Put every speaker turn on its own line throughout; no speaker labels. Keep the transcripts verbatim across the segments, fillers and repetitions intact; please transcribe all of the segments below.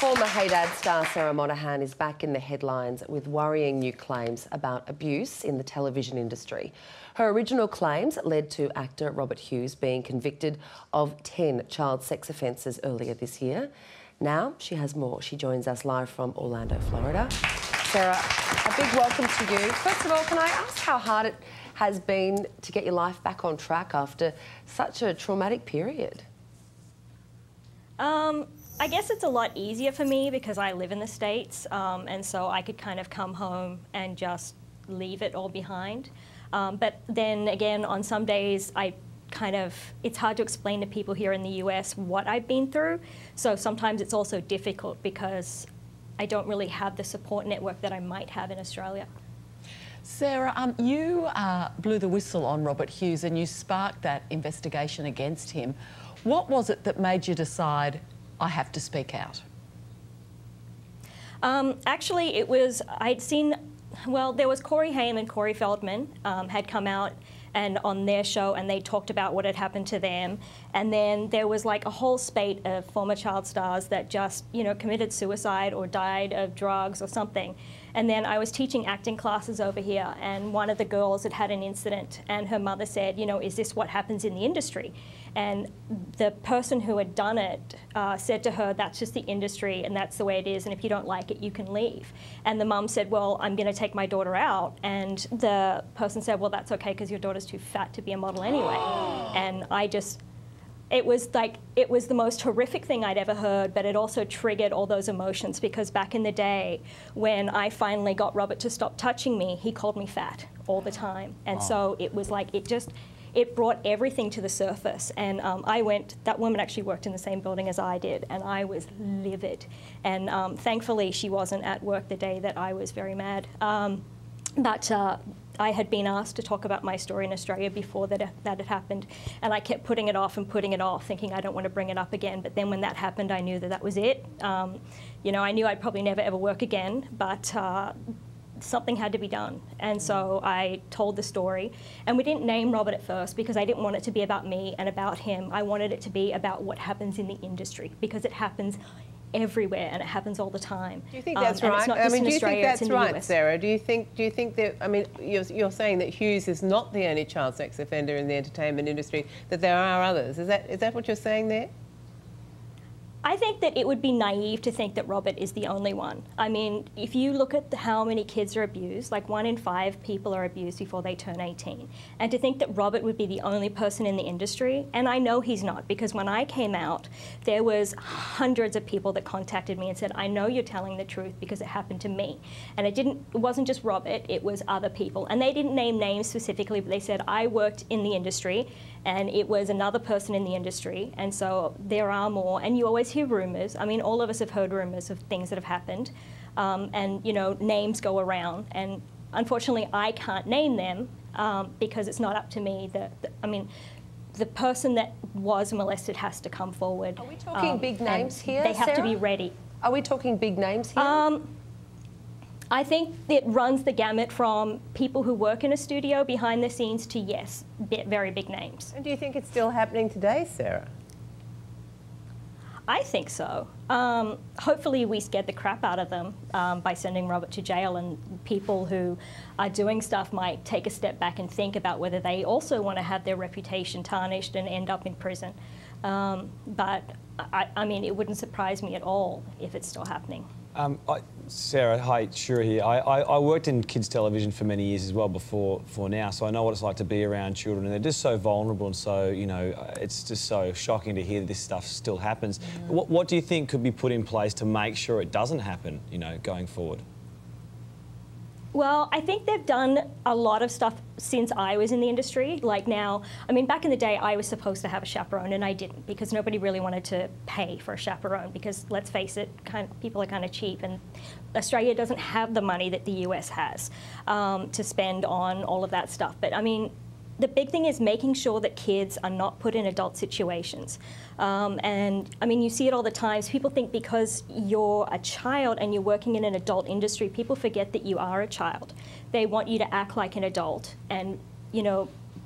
Former Hey Dad star Sarah Monahan is back in the headlines with worrying new claims about abuse in the television industry. Her original claims led to actor Robert Hughes being convicted of ten child sex offences earlier this year. Now she has more. She joins us live from Orlando, Florida. Sarah, a big welcome to you. First of all, can I ask how hard it has been to get your life back on track after such a traumatic period?
Um... I guess it's a lot easier for me because I live in the States, um, and so I could kind of come home and just leave it all behind. Um, but then again, on some days, I kind of, it's hard to explain to people here in the U S what I've been through. So sometimes it's also difficult because I don't really have the support network that I might have in Australia.
Sarah, um, you uh, blew the whistle on Robert Hughes and you sparked that investigation against him. What was it that made you decide, I have to speak out? Um,
actually, it was, I'd seen, well, there was Corey Haim and Corey Feldman um, had come out and on their show and they talked about what had happened to them. And then there was like a whole spate of former child stars that just, you know, committed suicide or died of drugs or something. And then I was teaching acting classes over here and one of the girls had had an incident and her mother said, you know, is this what happens in the industry? And the person who had done it uh, said to her, that's just the industry and that's the way it is, and if you don't like it, you can leave. And the mum said, well, I'm going to take my daughter out. And the person said, well, that's okay because your daughter's too fat to be a model anyway. And I just, it was like, it was the most horrific thing I'd ever heard, but it also triggered all those emotions because back in the day, when I finally got Robert to stop touching me, he called me fat all the time. And wow. So it was like, it just, it brought everything to the surface. And um, I went, that woman actually worked in the same building as I did, and I was livid. And um, thankfully, she wasn't at work the day that I was very mad. Um, but uh, I had been asked to talk about my story in Australia before that, that had happened, and I kept putting it off and putting it off, thinking I don't want to bring it up again. But then when that happened, I knew that that was it. Um, you know, I knew I'd probably never ever work again, but uh, something had to be done. And so I told the story. And we didn't name Robert at first because I didn't want it to be about me and about him. I wanted it to be about what happens in the industry because it happens everywhere and it happens all the time.
Do you think that's
um,
right?
I
mean, do you
Australia,
think that's right,
U S.
Sarah? Do you think? Do you think that? I mean, you're, you're saying that Hughes is not the only child sex offender in the entertainment industry. That there are others. Is that is that what you're saying there?
I think that it would be naive to think that Robert is the only one. I mean, if you look at the, how many kids are abused, like one in five people are abused before they turn eighteen. And to think that Robert would be the only person in the industry, and I know he's not, because when I came out, there was hundreds of people that contacted me and said, I know you're telling the truth because it happened to me. And it didn't, it wasn't just Robert, it was other people. And they didn't name names specifically, but they said, I worked in the industry, and it was another person in the industry, and so there are more, and you always hear rumours. I mean, all of us have heard rumours of things that have happened, um, and, you know, names go around, and unfortunately I can't name them um, because it's not up to me. The, the, I mean, the person that was molested has to come forward.
Are we talking um, big names here,
They have
Sarah?
to be ready.
Are we talking big names here?
Um, I think it runs the gamut from people who work in a studio behind the scenes to, yes, very big names.
And do you think it's still happening today, Sarah?
I think so. Um, hopefully we scared the crap out of them um, by sending Robert to jail, and people who are doing stuff might take a step back and think about whether they also want to have their reputation tarnished and end up in prison. Um, but, I, I mean, it wouldn't surprise me at all if it's still happening.
Um, I, Sarah, hi, Shura here. I, I, I worked in kids television for many years as well before, before now, so I know what it's like to be around children, and they're just so vulnerable, and so, you know, it's just so shocking to hear that this stuff still happens. Mm. What, what do you think could be put in place to make sure it doesn't happen, you know, going forward?
Well, I think they've done a lot of stuff since I was in the industry. Like now, I mean, back in the day, I was supposed to have a chaperone, and I didn't because nobody really wanted to pay for a chaperone because, let's face it, kind of, people are kind of cheap, and Australia doesn't have the money that the U S has um, to spend on all of that stuff. But I mean, the big thing is making sure that kids are not put in adult situations. Um, and I mean, you see it all the time. People think because you're a child and you're working in an adult industry, people forget that you are a child. They want you to act like an adult and, you know,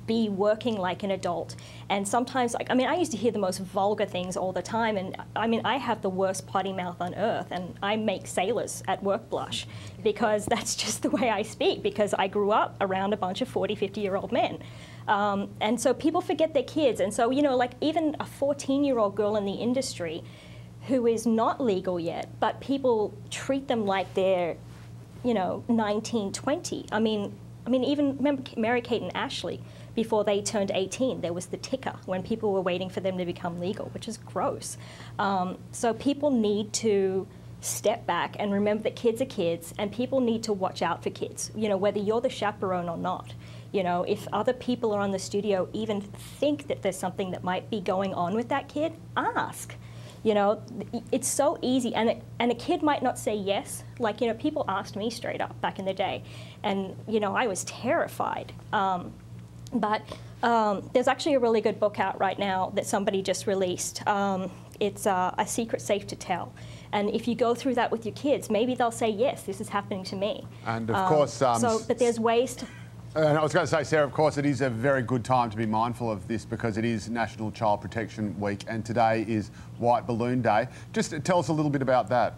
be working like an adult. And sometimes, like, I mean, I used to hear the most vulgar things all the time, and I mean, I have the worst potty mouth on earth, and I make sailors at work blush because that's just the way I speak, because I grew up around a bunch of forty, fifty year old men. Um, and so people forget their kids. And so, you know, like even a fourteen year old girl in the industry who is not legal yet, but people treat them like they're, you know, nineteen, twenty. I mean, I mean, even remember Mary-Kate and Ashley, before they turned eighteen, there was the ticker when people were waiting for them to become legal, which is gross. Um, so people need to step back and remember that kids are kids, and people need to watch out for kids, you know, whether you're the chaperone or not. You know, if other people are on the studio even think that there's something that might be going on with that kid, ask. You know, it's so easy, and it, and a kid might not say yes. Like, you know, people asked me straight up back in the day, and, you know, I was terrified. Um, but um, there's actually a really good book out right now that somebody just released. Um, it's uh, A Secret Safe to Tell. And if you go through that with your kids, maybe they'll say, yes, this is happening to me.
And of
um,
course... Um,
so, but there's ways to...
And I was going to say, Sarah, of course, it is a very good time to be mindful of this because it is National Child Protection Week and today is White Balloon Day. Just tell us a little bit about that.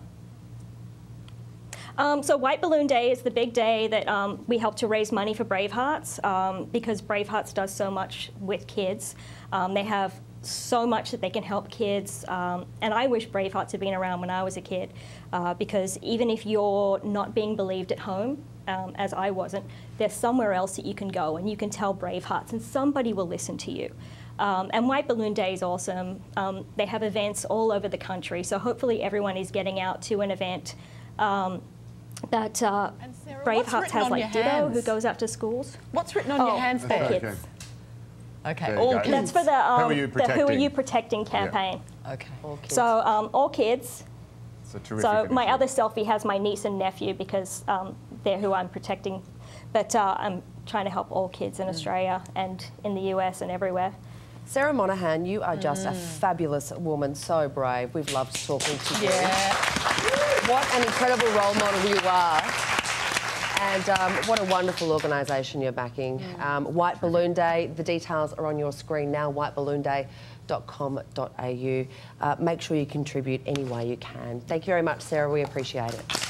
Um, so White Balloon Day is the big day that um, we help to raise money for Bravehearts um, because Bravehearts does so much with kids. Um, they have so much that they can help kids, um, and I wish Bravehearts had been around when I was a kid uh, because even if you're not being believed at home, um, as I wasn't, there's somewhere else that you can go and you can tell Bravehearts and somebody will listen to you. Um, and White Balloon Day is awesome. Um, they have events all over the country, so hopefully everyone is getting out to an event um, that uh,
Sarah,
Bravehearts has, like Ditto,
hands?
who goes out to schools.
What's written on
oh,
your hands
for
there?
kids.
Okay.
Okay,
There you
all
go.
kids.
That's for the, um,
Who are you
the Who Are
protecting?
You Protecting campaign.
Okay.
All kids.
So um, all kids.
It's a terrific
So my
initiative.
other selfie has my niece and nephew because um, they're who I'm protecting. But uh, I'm trying to help all kids in Australia and in the U S and everywhere.
Sarah Monahan, you are just a fabulous woman, so brave. We've loved talking to you.
Yeah.
What an incredible role model you are. And um, what a wonderful organisation you're backing. Um, White Balloon Day, the details are on your screen now, white balloon day dot com dot a u. Uh, make sure you contribute any way you can. Thank you very much, Sarah. We appreciate it.